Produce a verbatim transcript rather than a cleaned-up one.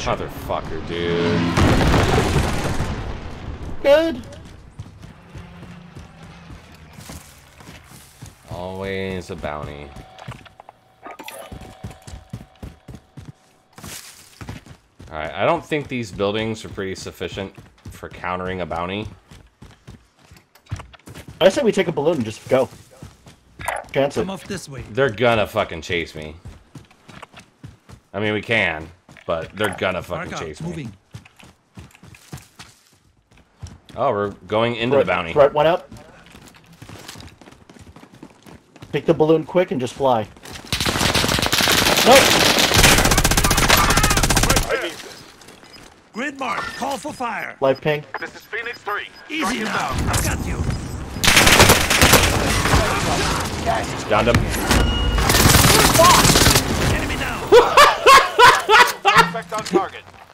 location. Motherfucker, dude. Good. Always a bounty. Alright, I don't think these buildings are pretty sufficient for countering a bounty. I say we take a balloon and just go. Chance it. Come off this way. They're gonna fucking chase me. I mean, we can, but they're gonna fucking Mark out, chase me. moving. Oh, we're going into Right, the bounty. Right, one out. Take the balloon quick and just fly. No! Grid mark. Call for fire. Live ping. This is Phoenix three. Easy now. I've got you. Downed him.